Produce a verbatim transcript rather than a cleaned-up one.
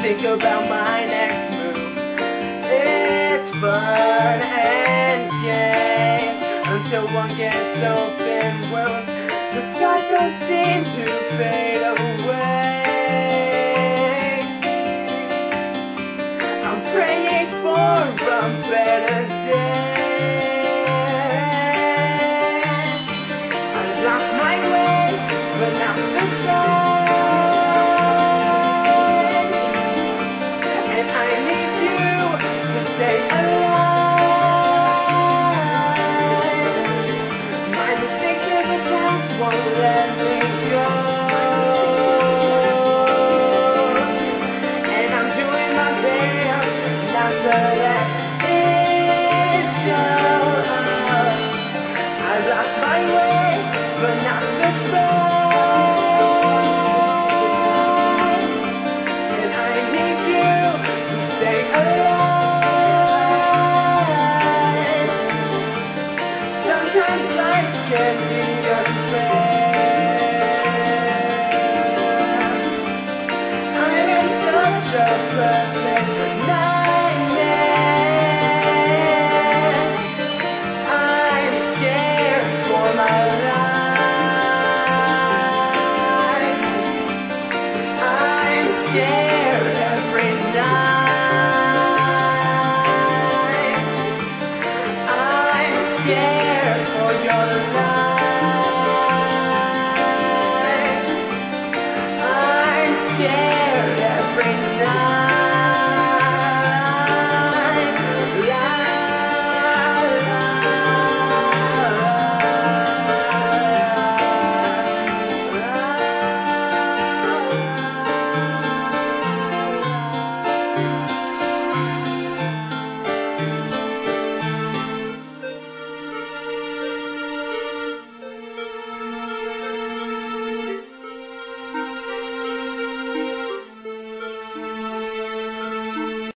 think about my next move. It's fun and games until one gets open wounds. The scars don't seem to fade away. I'm praying for a better day. I lost my way, but not the fight. And I need you to stay alive. My mistakes in the past won't let me go. And I'm doing my best not to let it show. I lost my way, but not the fight. And I need you to stay alive. Sometimes life can be unfair. I'm in such a perfect nightmare. I'm scared for my life. I'm scared every night. I'm scared for your life.